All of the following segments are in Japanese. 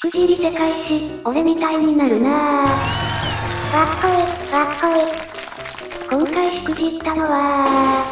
くじり世界史、俺みたいになるなぁ。 わっこい、わっこい。 今回しくじったのは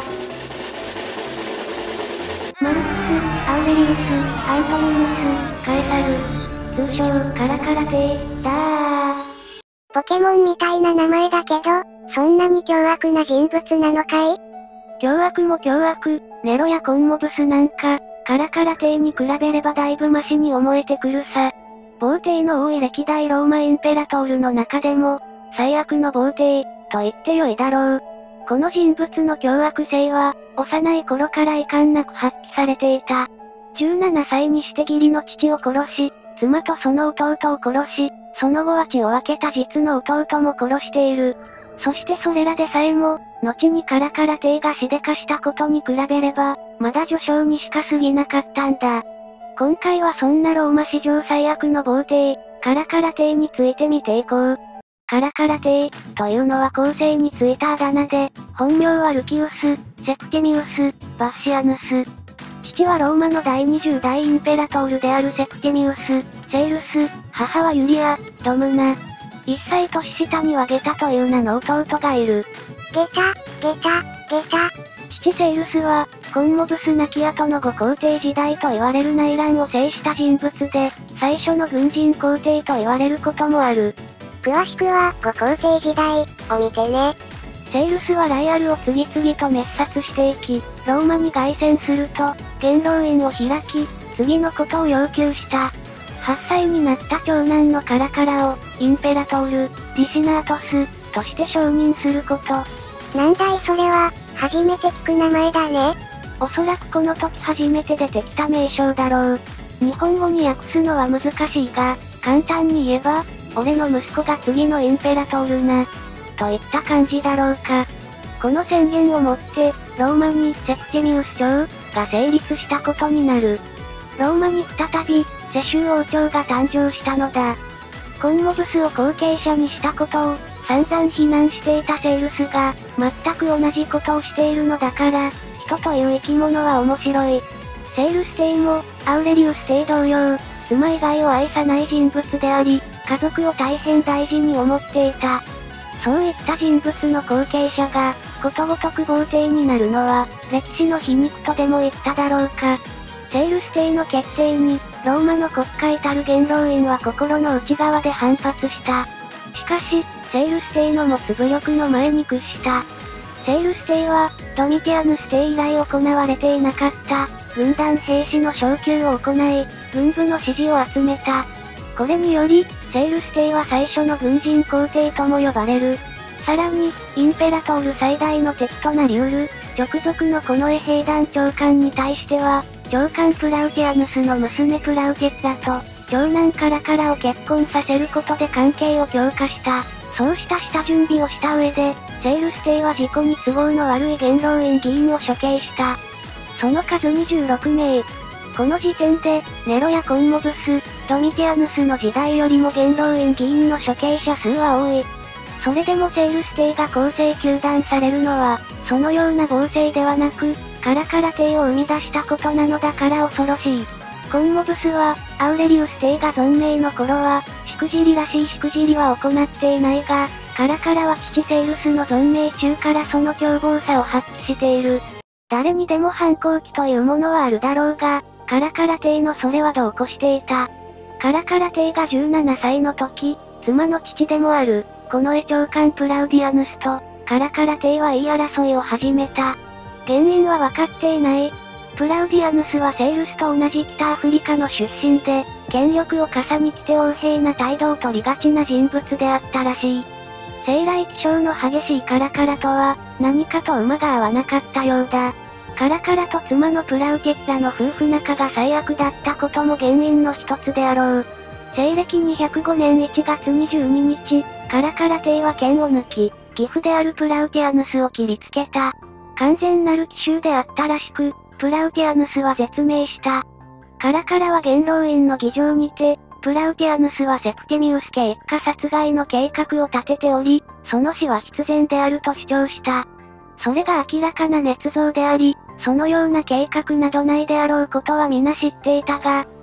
マルクス、アウレリウス、アントニヌス、カエサル、通称カラカラ帝、だー。 ポケモンみたいな名前だけど、そんなに凶悪な人物なのかい？ 凶悪も凶悪、ネロやコンモブスなんか、カラカラ帝に比べればだいぶマシに思えてくるさ。暴帝の多い歴代ローマインペラトールの中でも、最悪の暴帝、と言ってよいだろう。この人物の凶悪性は、幼い頃から遺憾なく発揮されていた。17歳にして義理の父を殺し、妻とその弟を殺し、その後は血を分けた実の弟も殺している。そしてそれらでさえも、後にカラカラ帝がしでかしたことに比べれば、まだ序章にしか過ぎなかったんだ。今回はそんなローマ史上最悪の暴帝、カラカラ帝について見ていこう。カラカラ帝、というのは後世についたあだ名で、本名はルキウス、セプティミウス、バッシアヌス。父はローマの第20代インペラトールであるセプティミウス、セイルス、母はユリア、ドムナ。1歳年下にはゲタという名の弟がいる。 ゲタ。 父セイルスは、コンモブス亡き後の後皇帝時代と言われる内乱を制した人物で、最初の軍人皇帝と言われることもある。 詳しくは、後皇帝時代、を見てね。 セイルスはライアルを次々と滅殺していき、ローマに凱旋すると、元老院を開き、次のことを要求した。8歳になった長男のカラカラを、インペラトール、リシナートス、として承認すること。 なんだいそれは、初めて聞く名前だね。 おそらくこの時初めて出てきた名称だろう。日本語に訳すのは難しいが、簡単に言えば、俺の息子が次のインペラトールな、といった感じだろうか。この宣言をもって、ローマにセプティミウス朝が成立したことになる。ローマに再び、世襲王朝が誕生したのだ。コンモブスを後継者にしたことを、散々非難していたセイルスが、全く同じことをしているのだから、人という生き物は面白い。セイルス帝も、アウレリウス帝同様、妻以外を愛さない人物であり、家族を大変大事に思っていた。そういった人物の後継者が、ことごとく暴帝になるのは、歴史の皮肉とでも言っただろうか。セイルス帝の決定に、ローマの国会たる元老院は心の内側で反発した。しかし、セイルス帝の持つ武力の前に屈した。セイルス帝は、ドミティアヌス帝以来行われていなかった、軍団兵士の昇級を行い、軍部の支持を集めた。これにより、セイルス帝は最初の軍人皇帝とも呼ばれる。さらに、インペラトール最大の敵となり得る、直属の近衛兵団長官に対しては、長官プラウティアヌスの娘プラウティッラと、長男カラカラを結婚させることで関係を強化した。そうした下準備をした上で、セイルス帝は自己に都合の悪い元老院議員を処刑した。その数26名。この時点で、ネロやコンモブス、ドミティアヌスの時代よりも元老院議員の処刑者数は多い。それでもセイルス帝が公正糾弾されるのは、そのような暴政ではなく、カラカラ帝を生み出したことなのだから恐ろしい。コンモブスは、アウレリウス帝が存命の頃は、しくじりらしいしくじりは行っていないが、カラカラは父セイルスの存命中からその凶暴さを発揮している。誰にでも反抗期というものはあるだろうが、カラカラ帝のそれは度を越していた。カラカラ帝が17歳の時、妻の父でもある、近衛長官プラウディアヌスと、カラカラ帝は言い争いを始めた。原因は分かっていない。プラウディアヌスはセイルスと同じ北アフリカの出身で、権力を傘に着て横柄な態度を取りがちな人物であったらしい。生来気性の激しいカラカラとは、何かと馬が合わなかったようだ。カラカラと妻のプラウティッラの夫婦仲が最悪だったことも原因の一つであろう。西暦205年1月22日、カラカラ帝は剣を抜き、義父であるプラウティアヌスを切りつけた。完全なる奇襲であったらしく、プラウティアヌスは絶命した。カラカラは元老院の議場にて、プラウティアヌスはセプティミウス家一家殺害の計画を立てており、その死は必然であると主張した。それが明らかな捏造であり、そのような計画などないであろうことは皆知っていたが、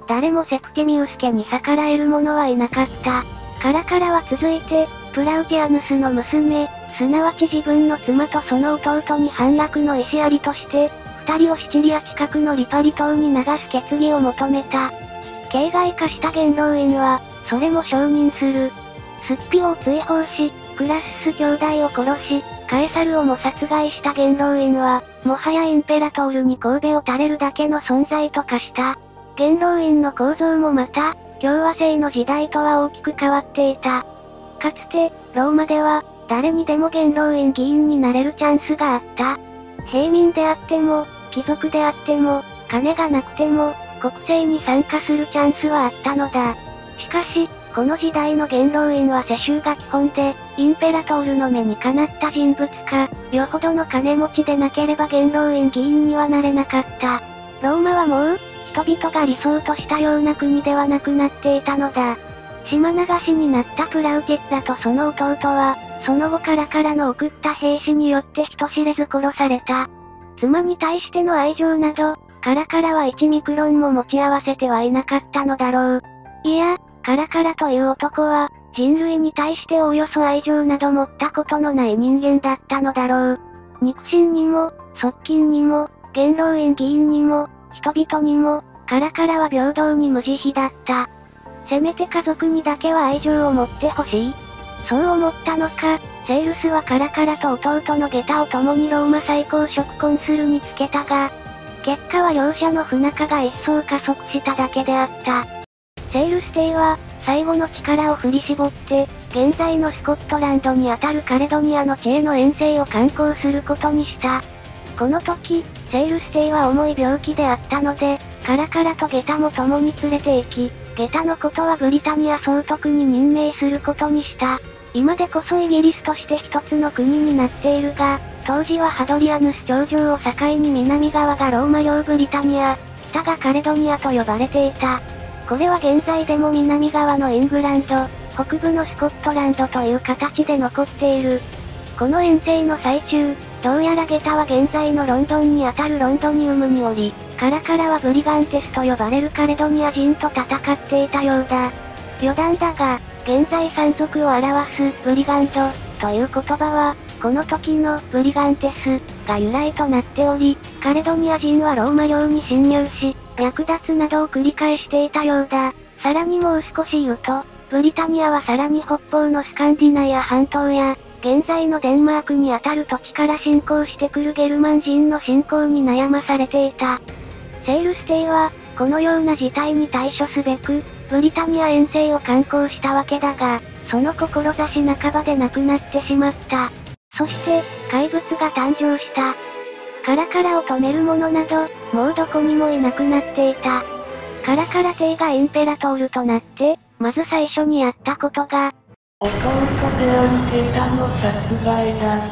誰もセプティミウス家に逆らえる者はいなかった。カラカラは続いて、プラウティアヌスの娘、すなわち自分の妻とその弟に反落の意思ありとして、二人をシチリア近くのリパリ島に流す決議を求めた。形骸化した元老院は、それも承認する。スキピオを追放し、クラスス兄弟を殺し、カエサルをも殺害した元老院は、もはやインペラトールに神戸を垂れるだけの存在と化した。元老院の構造もまた、共和制の時代とは大きく変わっていた。かつて、ローマでは、誰にでも元老院議員になれるチャンスがあった。平民であっても、貴族であっても、金がなくても、国政に参加するチャンスはあったのだ。しかし、この時代の元老院は世襲が基本で、インペラトールの目にかなった人物か、よほどの金持ちでなければ元老院議員にはなれなかった。ローマはもう、人々が理想としたような国ではなくなっていたのだ。島流しになったプラウティッラとその弟は、その後カラカラの送った兵士によって人知れず殺された。妻に対しての愛情など、カラカラは1ミクロンも持ち合わせてはいなかったのだろう。いや、カラカラという男は、人類に対しておおよそ愛情など持ったことのない人間だったのだろう。肉親にも、側近にも、元老院議員にも、人々にも、カラカラは平等に無慈悲だった。せめて家族にだけは愛情を持ってほしい。そう思ったのか、セイルスはカラカラと弟のゲタを共にローマ最高職コンスルにつけたが、結果は両者の不仲が一層加速しただけであった。セイルス帝は、最後の力を振り絞って、現在のスコットランドにあたるカレドニアの地への遠征を敢行することにした。この時、セイルス帝は重い病気であったので、カラカラとゲタも共に連れて行き、ゲタのことはブリタニア総督に任命することにした。今でこそイギリスとして一つの国になっているが、当時はハドリアヌス頂上を境に南側がローマ領ブリタニア、北がカレドニアと呼ばれていた。これは現在でも南側のイングランド、北部のスコットランドという形で残っている。この遠征の最中、どうやらゲタは現在のロンドンにあたるロンドニウムにおり、カラカラはブリガンテスと呼ばれるカレドニア人と戦っていたようだ。余談だが、現在山賊を表すブリガンドという言葉は、この時のブリガンテスが由来となっており、カレドニア人はローマ領に侵入し、略奪などを繰り返していたようだ。さらにもう少し言うと、ブリタニアはさらに北方のスカンディナイア半島や、現在のデンマークにあたる土地から侵攻してくるゲルマン人の侵攻に悩まされていた。セイルス帝は、このような事態に対処すべく、ブリタニア遠征を敢行したわけだが、その志半ばで亡くなってしまった。そして、怪物が誕生した。カラカラを止める者など、もうどこにもいなくなっていた。カラカラ帝がインペラトールとなって、まず最初にやったことが、 弟であるゲタの殺害だった。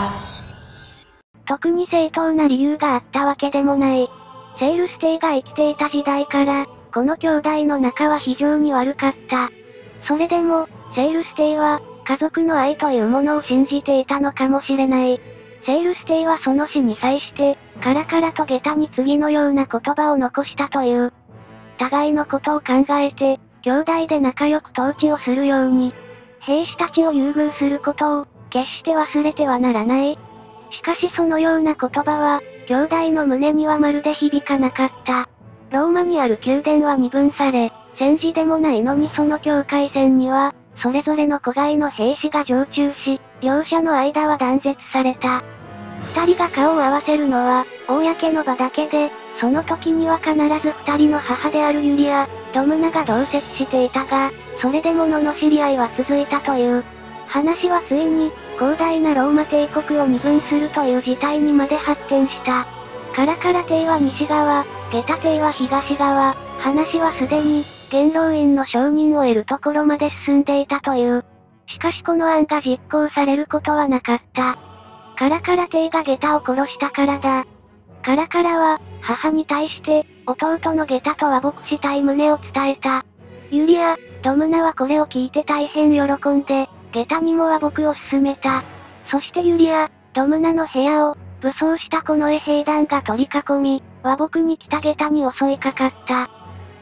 特に正当な理由があったわけでもない。セイルス帝が生きていた時代から、この兄弟の仲は非常に悪かった。それでも、セイルス帝は、家族の愛というものを信じていたのかもしれない。セイルス帝はその死に際して、カラカラとゲタに次のような言葉を残したという。互いのことを考えて、兄弟で仲良く統治をするように。兵士たちを優遇することを、決して忘れてはならない。しかしそのような言葉は、兄弟の胸にはまるで響かなかった。ローマにある宮殿は二分され、戦時でもないのにその境界線には、それぞれの子飼いの兵士が常駐し、両者の間は断絶された。二人が顔を合わせるのは、公の場だけで、その時には必ず二人の母であるユリア、ドムナが同席していたが、それでも罵り合いは続いたという。話はついに、広大なローマ帝国を二分するという事態にまで発展した。カラカラ帝は西側、ゲタ帝は東側、話はすでに、元老院の承認を得るところまで進んでいたという。しかしこの案が実行されることはなかった。カラカラ帝がゲタを殺したからだ。カラカラは、母に対して、弟のゲタと和睦したい旨を伝えた。ユリア、ドムナはこれを聞いて大変喜んで、ゲタにも和睦を進めた。そしてユリア、ドムナの部屋を、武装した近衛兵団が取り囲み、和睦に来たゲタに襲いかかった。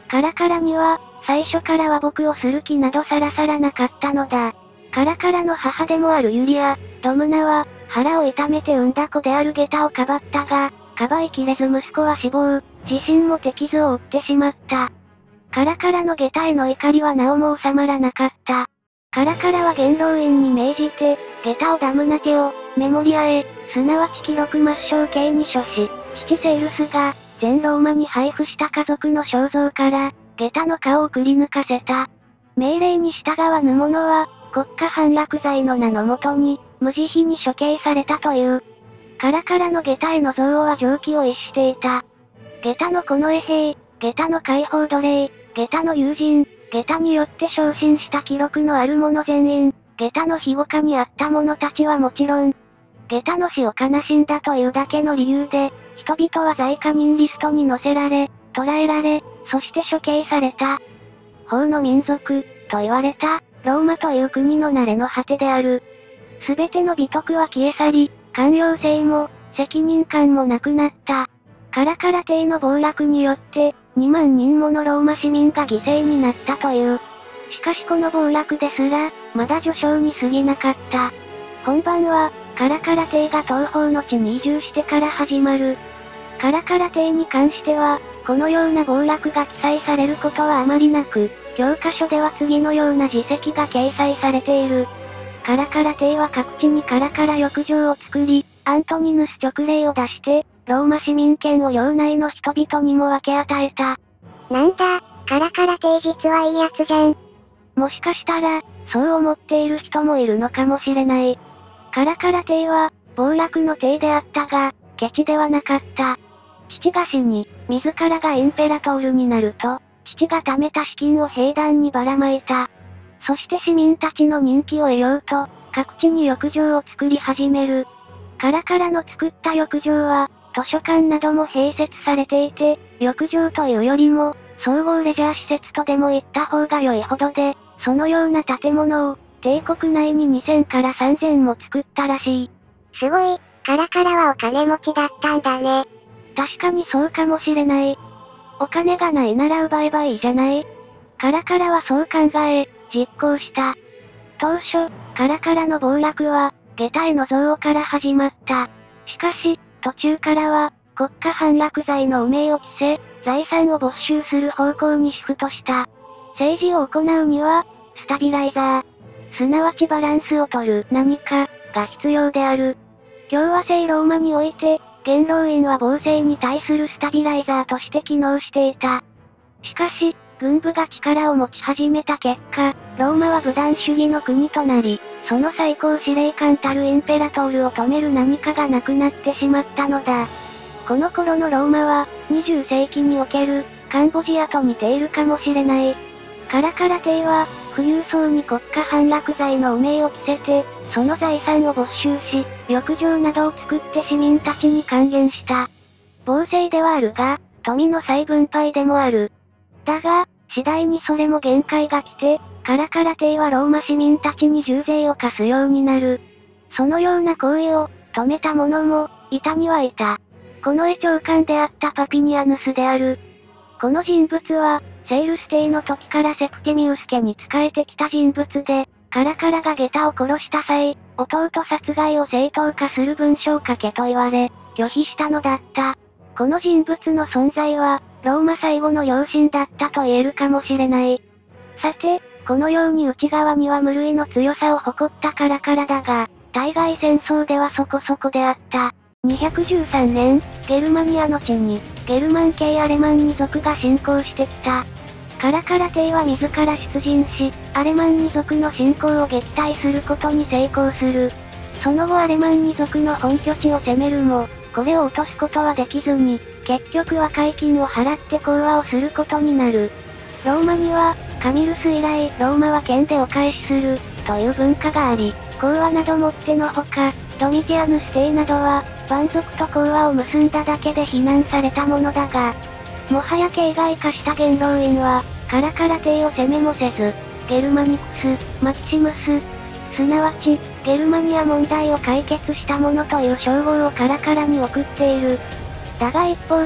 カラカラには、最初から和睦をする気などさらさらなかったのだ。カラカラの母でもあるユリア、ドムナは、腹を痛めて産んだ子であるゲタをかばったが、かばいきれず息子は死亡、自身も手傷を負ってしまった。カラカラのゲタへの怒りはなおも収まらなかった。カラカラは元老院に命じて、ゲタをダムナ家を、メモリアへ、すなわち記録抹消刑に処し、父セイルスが、全ローマに配布した家族の肖像から、ゲタの顔をくり抜かせた。命令に従わぬ者は、国家反落罪の名のもとに、無慈悲に処刑されたという。カラカラのゲタへの憎悪は常軌を逸していた。ゲタの近衛兵、ゲタの解放奴隷、ゲタの友人、ゲタによって昇進した記録のある者全員、ゲタの庇護下にあった者たちはもちろん、ゲタの死を悲しんだというだけの理由で、人々は罪加人リストに載せられ、捕らえられ、そして処刑された。法の民族、と言われた、ローマという国の慣れの果てである。すべての美徳は消え去り、寛容性も、責任感もなくなった。カラカラ帝の暴落によって、2万人ものローマ市民が犠牲になったという。しかしこの暴落ですら、まだ序章に過ぎなかった。本番は、カラカラ帝が東方の地に移住してから始まる。カラカラ帝に関しては、このような暴落が記載されることはあまりなく、教科書では次のような事績が掲載されている。カラカラ帝は各地にカラカラ浴場を作り、アントニヌス勅令を出して、ローマ市民権を領内の人々にも分け与えた。 なんだ、カラカラ帝実はいいやつじゃん。 もしかしたら、そう思っている人もいるのかもしれない。カラカラ帝は、暴落の帝であったが、ケチではなかった。父が死に、自らがインペラトールになると、父が貯めた資金を兵団にばらまいた。そして市民たちの人気を得ようと、各地に浴場を作り始める。カラカラの作った浴場は、図書館なども併設されていて、浴場というよりも、総合レジャー施設とでも言った方が良いほどで、そのような建物を、帝国内に2000から3000も作ったらしい。 すごい、カラカラはお金持ちだったんだね。 確かにそうかもしれない。お金がないなら奪えばいいじゃない。カラカラはそう考え、実行した。当初、カラカラの暴落は、ゲタへの憎悪から始まった。しかし、途中からは、国家反落罪の汚名を着せ、財産を没収する方向にシフトした。政治を行うには、スタビライザー、すなわちバランスを取る何か、が必要である。共和制ローマにおいて、元老院は暴政に対するスタビライザーとして機能していた。しかし、軍部が力を持ち始めた結果、ローマは武断主義の国となり、その最高司令官たるインペラトールを止める何かがなくなってしまったのだ。この頃のローマは、20世紀における、カンボジアと似ているかもしれない。カラカラ帝は、富裕層に国家反落罪の汚名を着せて、その財産を没収し、浴場などを作って市民たちに還元した。暴政ではあるが、富の再分配でもある。だが、次第にそれも限界が来て、カラカラ帝はローマ市民たちに重税を課すようになる。そのような行為を、止めた者も、いたにはいた。近衛長官であったパピニアヌスである。この人物は、セイルス帝の時からセプティミウス家に仕えてきた人物で、カラカラがゲタを殺した際、弟殺害を正当化する文書を書けと言われ、拒否したのだった。この人物の存在は、ローマ最後の良心だったと言えるかもしれない。さて、このように内側には無類の強さを誇ったカラカラだが、対外戦争ではそこそこであった。213年、ゲルマニアの地に、ゲルマン系アレマン二族が侵攻してきた。カラカラ帝は自ら出陣し、アレマン二族の侵攻を撃退することに成功する。その後アレマン二族の本拠地を攻めるも、これを落とすことはできずに、結局和解金を払って講和をすることになる。ローマには、カミルス以来、ローマは剣でお返しする、という文化があり、講和などもってのほか、ドミティアヌス帝などは、蛮族と講和を結んだだけで非難されたものだが、もはや形骸化した元老院は、カラカラ帝を攻めもせず、ゲルマニクス、マキシムス、すなわち、ゲルマニア問題を解決したものという称号をカラカラに送っている。だが一方で、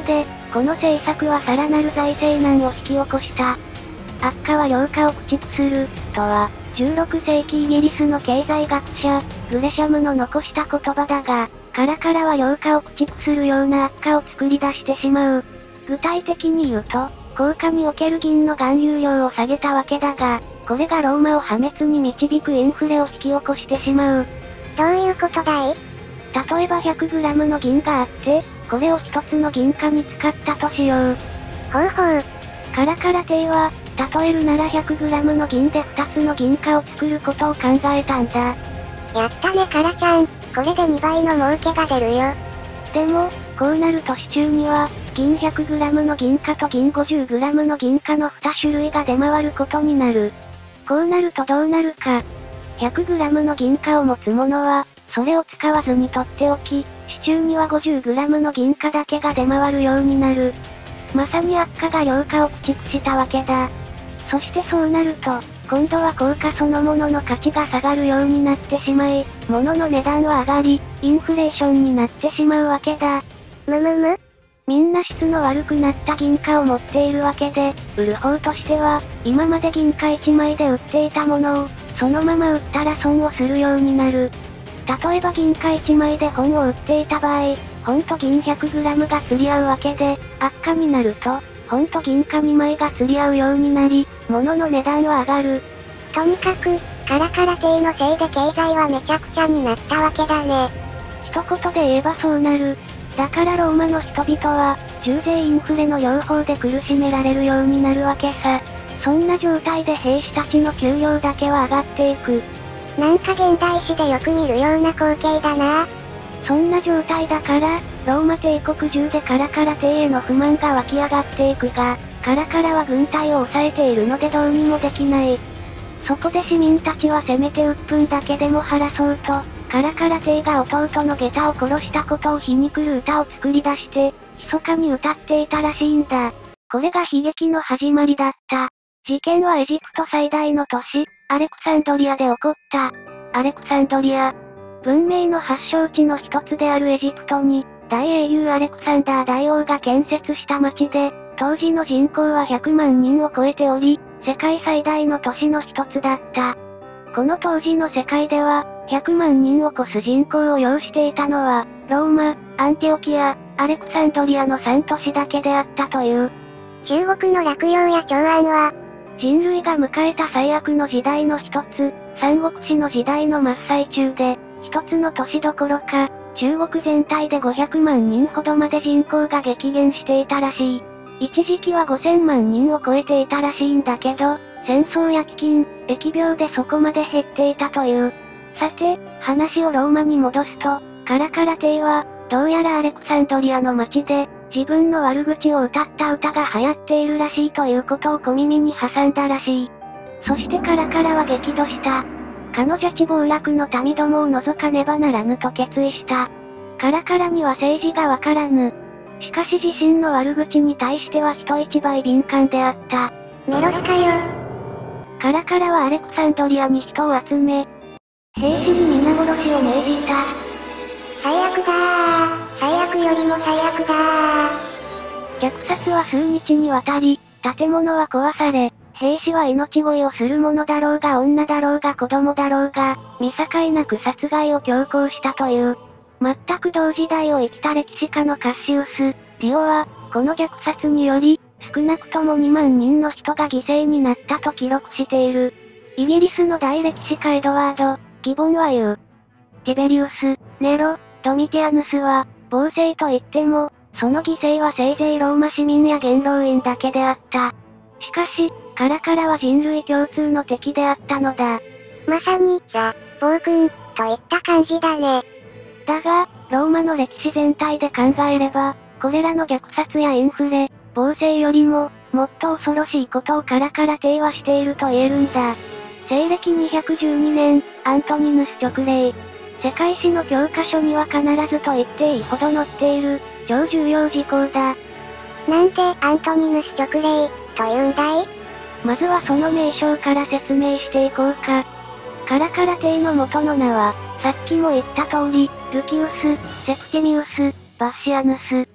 この政策はさらなる財政難を引き起こした。悪化は良化を駆逐する、とは、16世紀イギリスの経済学者、グレシャムの残した言葉だが、カラカラは良化を駆逐するような悪化を作り出してしまう。具体的に言うと、硬貨における銀の含有量を下げたわけだが、これがローマを破滅に導くインフレを引き起こしてしまう。 どういうことだい？ 例えば 100g の銀があって、これを一つの銀貨に使ったとしよう。 ほうほう。 カラカラ帝は、例えるなら 100g の銀で2つの銀貨を作ることを考えたんだ。 やったねカラちゃん、これで2倍の儲けが出るよ。 でも、こうなると市中には、銀 100g の銀貨と銀 50g の銀貨の2種類が出回ることになる。こうなるとどうなるか。100g の銀貨を持つ者は、それを使わずに取っておき、市中には 50g の銀貨だけが出回るようになる。まさに悪化が良化を駆逐したわけだ。そしてそうなると、今度は硬貨そのものの価値が下がるようになってしまい、物の値段は上がり、インフレーションになってしまうわけだ。みんな質の悪くなった銀貨を持っているわけで、売る方としては、今まで銀貨1枚で売っていたものを、そのまま売ったら損をするようになる。例えば銀貨1枚で本を売っていた場合、本と銀 100g が釣り合うわけで、悪化になると、本と銀貨2枚が釣り合うようになり、物の値段は上がる。 とにかく、カラカラ帝のせいで経済はめちゃくちゃになったわけだね。 一言で言えばそうなる。だからローマの人々は、重税インフレの両方で苦しめられるようになるわけさ。そんな状態で兵士たちの給料だけは上がっていく。 なんか現代史でよく見るような光景だな。 そんな状態だから、ローマ帝国中でカラカラ帝への不満が湧き上がっていくが、カラカラは軍隊を抑えているのでどうにもできない。そこで市民たちはせめて鬱憤だけでも晴らそうと、カラカラ帝が弟のゲタを殺したことを皮肉る歌を作り出して、密かに歌っていたらしいんだ。これが悲劇の始まりだった。事件はエジプト最大の都市、アレクサンドリアで起こった。アレクサンドリア。文明の発祥地の一つであるエジプトに、大英雄アレクサンダー大王が建設した町で、当時の人口は100万人を超えており、世界最大の都市の一つだった。この当時の世界では、100万人を超す人口を要していたのは、ローマ、アンティオキア、アレクサンドリアの3都市だけであったという。 中国の落葉や長安は、 人類が迎えた最悪の時代の一つ、三国志の時代の真っ最中で、一つの都市どころか、中国全体で500万人ほどまで人口が激減していたらしい。一時期は5000万人を超えていたらしいんだけど、戦争や飢饉、疫病でそこまで減っていたという。さて、話をローマに戻すと、カラカラ帝は、どうやらアレクサンドリアの町で、自分の悪口を歌った歌が流行っているらしいということを小耳に挟んだらしい。そしてカラカラは激怒した。彼女ち暴落の民どもを除かねばならぬと決意した。カラカラには政治がわからぬ。しかし自身の悪口に対しては人一倍敏感であった。 メロスかよ。 カラカラはアレクサンドリアに人を集め、兵士に皆殺しを命じた。 最悪だー。最悪よりも最悪だー。 虐殺は数日にわたり、建物は壊され、兵士は命乞いをする者だろうが女だろうが子供だろうが、見境なく殺害を強行したという。全く同時代を生きた歴史家のカッシウス、リオは、この虐殺により、少なくとも2万人の人が犠牲になったと記録している。イギリスの大歴史家エドワード・ギボンは言う。ティベリウス、ネロ、ドミティアヌスは、暴政と言っても、その犠牲はせいぜいローマ市民や元老院だけであった。しかし、カラカラは人類共通の敵であったのだ。 まさに、ザ・暴君、といった感じだね。 だが、ローマの歴史全体で考えれば、これらの虐殺やインフレ、暴政よりも、もっと恐ろしいことをカラカラ帝はしていると言えるんだ。西暦212年、アントニヌス勅令。世界史の教科書には必ずと言っていいほど載っている、超重要事項だ。 なんでアントニヌス勅令、と言うんだい？ まずはその名称から説明していこうか。カラカラ帝の元の名は、さっきも言った通り、ルキウス、セプティミウス、バッシアヌス。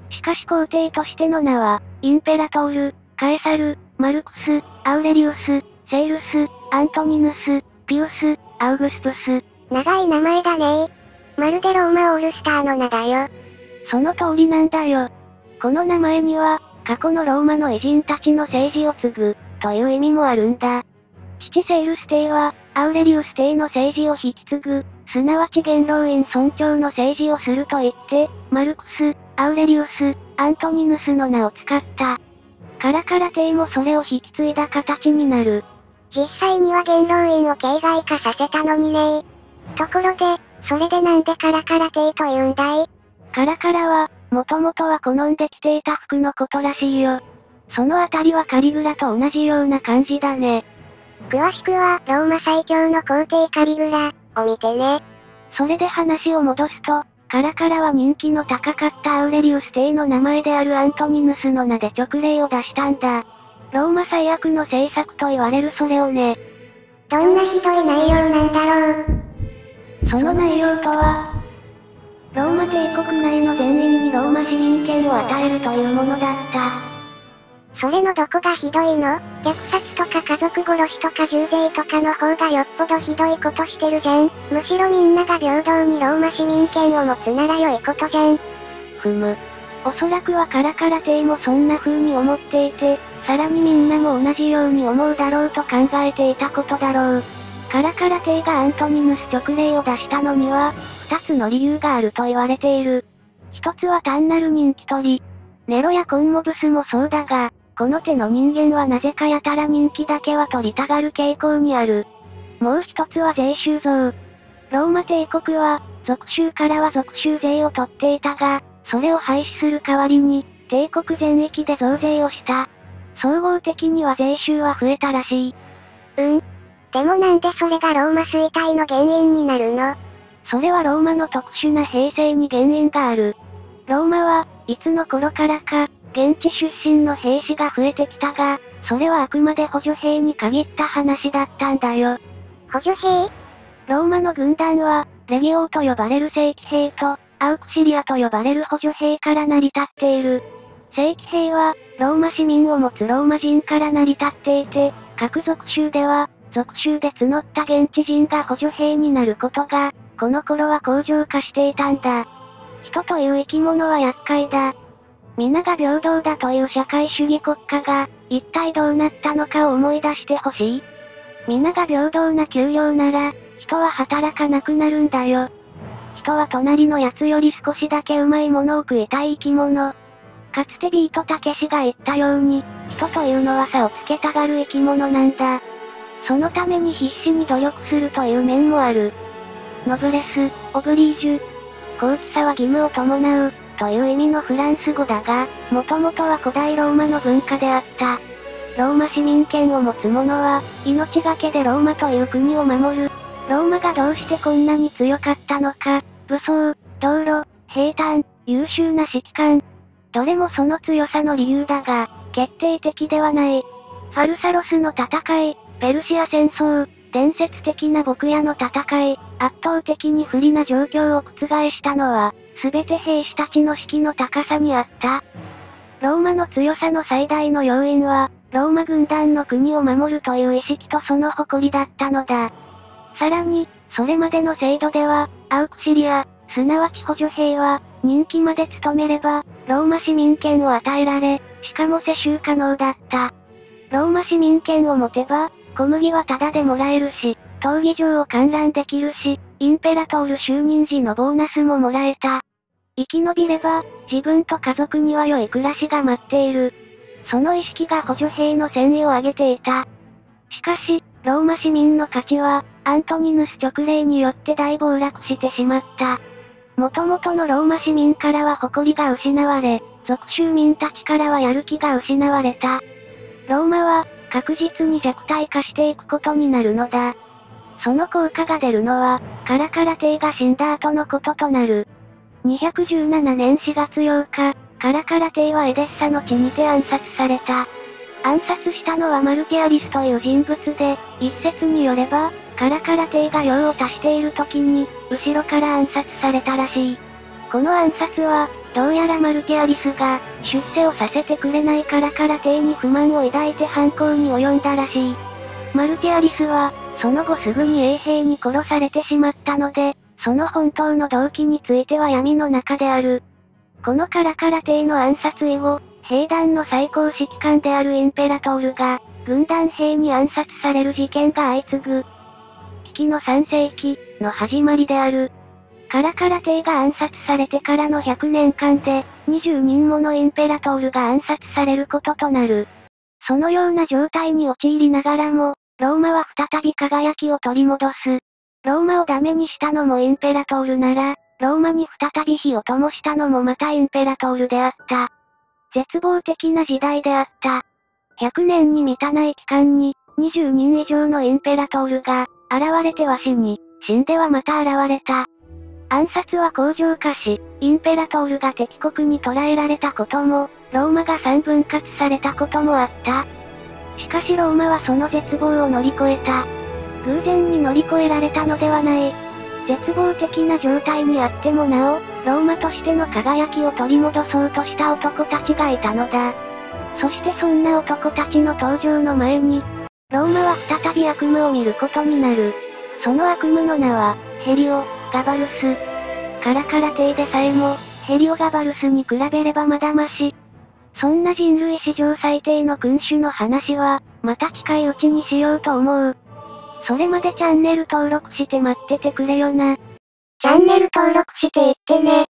しかし皇帝としての名は、インペラトール、カエサル、マルクス、アウレリウス、セイルス、アントニヌス、ピウス、アウグスプス。 長い名前だね。まるでローマオールスターの名だよ。 その通りなんだよ。この名前には、過去のローマの偉人たちの政治を継ぐ、という意味もあるんだ。父セイルス帝は、アウレリウス帝の政治を引き継ぐ、すなわち元老院尊重の政治をすると言って、マルクス、アウレリウス、アントニヌスの名を使った。カラカラ帝もそれを引き継いだ形になる。 実際には元老院を形骸化させたのにね。ところで、それでなんでカラカラ帝と言うんだい？ カラカラは、もともとは好んで着ていた服のことらしいよ。そのあたりはカリグラと同じような感じだね。 詳しくは、ローマ最強の皇帝カリグラ、を見てね。 それで話を戻すと、カラカラは人気の高かったアウレリウス帝の名前であるアントニヌスの名で勅令を出したんだ。ローマ最悪の政策と言われるそれをね。 どんなひどい内容なんだろう。 その内容とは、ローマ帝国内の全員にローマ市民権を与えるというものだった。 それのどこがひどいの？虐殺とか家族殺しとか重税とかの方がよっぽどひどいことしてるじゃん。むしろみんなが平等にローマ市民権を持つなら良いことじゃん。 おそらくはカラカラ帝もそんな風に思っていて、さらにみんなも同じように思うだろうと考えていたことだろう。カラカラ帝がアントニヌス勅令を出したのには、二つの理由があると言われている。一つは単なる人気取り。ネロやコンモブスもそうだが、この手の人間はなぜかやたら人気だけは取りたがる傾向にある。もう一つは税収増。ローマ帝国は、属州からは属州税を取っていたが、それを廃止する代わりに、帝国全域で増税をした。総合的には税収は増えたらしい。 でもなんでそれがローマ衰退の原因になるの？ それはローマの特殊な兵制に原因がある。ローマはいつの頃からか、現地出身の兵士が増えてきたが、それはあくまで補助兵に限った話だったんだよ。 補助兵？ ローマの軍団は、レギオーと呼ばれる正規兵と、アウクシリアと呼ばれる補助兵から成り立っている。正規兵は、ローマ市民を持つローマ人から成り立っていて、各属州では、属州で募った現地人が補助兵になることが、この頃は向上化していたんだ。人という生き物は厄介だ。皆が平等だという社会主義国家が、一体どうなったのかを思い出してほしい。皆が平等な給料なら、人は働かなくなるんだよ。人は隣のやつより少しだけうまいものを食いたい生き物。かつてビートたけしが言ったように、人というのは差をつけたがる生き物なんだ。そのために必死に努力するという面もある。ノブレス、オブリージュ。高貴さは義務を伴う、という意味のフランス語だが、もともとは古代ローマの文化であった。ローマ市民権を持つ者は、命がけでローマという国を守る。ローマがどうしてこんなに強かったのか、武装、道路、兵隊、優秀な指揮官。どれもその強さの理由だが、決定的ではない。ファルサロスの戦い、ペルシア戦争、伝説的な牧野の戦い、圧倒的に不利な状況を覆したのは、すべて兵士たちの士気の高さにあった。ローマの強さの最大の要因は、ローマ軍団の国を守るという意識とその誇りだったのだ。さらに、それまでの制度では、アウクシリア、すなわち補助兵は、任期まで務めれば、ローマ市民権を与えられ、しかも世襲可能だった。ローマ市民権を持てば、小麦はタダでもらえるし、闘技場を観覧できるし、インペラトール就任時のボーナスももらえた。生き延びれば、自分と家族には良い暮らしが待っている。その意識が補助兵の戦意を上げていた。しかし、ローマ市民の価値は、アントニヌス勅令によって大暴落してしまった。元々のローマ市民からは誇りが失われ、属州民たちからはやる気が失われた。ローマは、確実に弱体化していくことになるのだ。その効果が出るのは、カラカラ帝が死んだ後のこととなる。217年4月8日、カラカラ帝はエデッサの地にて暗殺された。暗殺したのはマルティアリスという人物で、一説によれば、カラカラ帝が用を足している時に、後ろから暗殺されたらしい。この暗殺は、 どうやらマルティアリスが、出世をさせてくれないカラカラ帝に不満を抱いて犯行に及んだらしい。マルティアリスは、その後すぐに衛兵に殺されてしまったので、その本当の動機については闇の中である。このカラカラ帝の暗殺以後、兵団の最高指揮官であるインペラトールが、軍団兵に暗殺される事件が相次ぐ。危機の3世紀の始まりである。カラカラ帝が暗殺されてからの100年間で、20人ものインペラトールが暗殺されることとなる。そのような状態に陥りながらも、ローマは再び輝きを取り戻す。ローマをダメにしたのもインペラトールなら、ローマに再び火を灯したのもまたインペラトールであった。絶望的な時代であった。100年に満たない期間に、20人以上のインペラトールが、現れては死に、死んではまた現れた。暗殺は恒常化し、インペラトールが敵国に捕らえられたことも、ローマが3分割されたこともあった。しかしローマはその絶望を乗り越えた。偶然に乗り越えられたのではない。絶望的な状態にあってもなお、ローマとしての輝きを取り戻そうとした男たちがいたのだ。そしてそんな男たちの登場の前に、ローマは再び悪夢を見ることになる。その悪夢の名は、ヘリオ・ガバルス。カラカラ帝でさえも、ヘリオ・ガバルスに比べればまだまし。そんな人類史上最低の君主の話は、また近いうちにしようと思う。それまでチャンネル登録して待っててくれよな。 チャンネル登録していってね。